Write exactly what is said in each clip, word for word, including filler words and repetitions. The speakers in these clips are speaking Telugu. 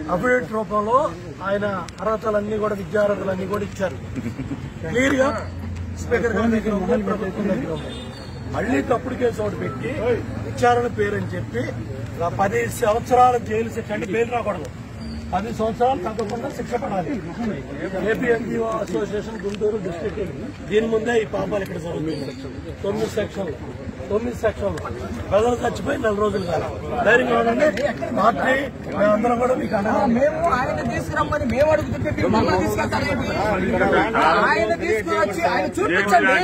అఫిడవిట్ రూపంలో ఆయన అర్హతలన్నీ కూడా విద్యార్హతలన్నీ కూడా ఇచ్చారు. క్లియర్ గా స్పీకర్ గారి దగ్గర ఉంది, ప్రభుత్వం దగ్గర ఉంది. మళ్లీ తప్పుడు కేసు ఒకటి పెట్టి విచారణ పేరని చెప్పి పది సంవత్సరాల జైలు శిక్ష అంటే బెయిల్ రాకూడదు, పది సంవత్సరాలు తగ్గకుండా శిక్ష పడాలి. AP NGO association Guntur district దీని ముందే ఈ పాపాలు ఇక్కడ జరుగుతుంది. తొమ్మిది సెక్షన్లు తొమ్మిది సెక్షన్లు ప్రజలు చచ్చిపోయి నెల రోజులు కాదు. ధైర్యంగా ఉండండి. పార్టీ మేమందరం కూడా మీకు అన్నా మేము ఆయన తీసుకురమ్మని మేము అడుగుతుంటే మమ్మల్ని తీసుకెళ్తారు. ఆయన తీసుకువచ్చి ఆయన చూపించండి,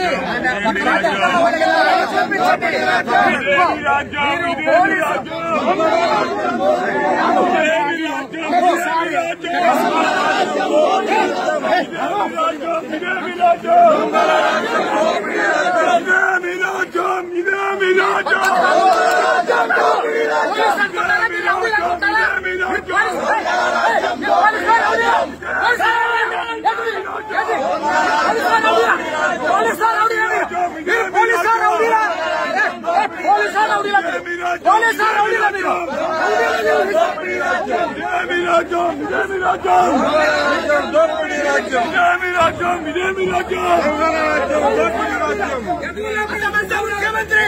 ముఖ్యమంత్రి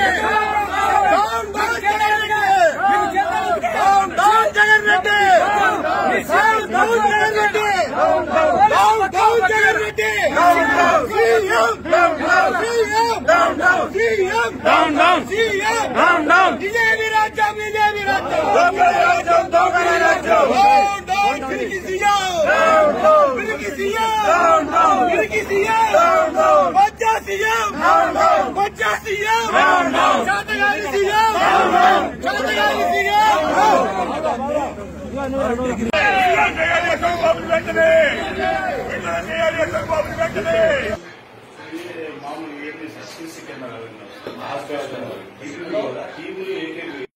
జగన్ రెడ్డి ఇదేమి రాజ్యం, ఇదేమి రాజ్యం, తిరిగి సీఎం, తిరిగి సీఎం, తిరిగి సీఎం, వచ్చా సీఎం, వచ్చా సీఎం, చేతగాని సీఎం, చేతగాని సీఎం. మామూలు ఏంటి సీసీ కెమెరా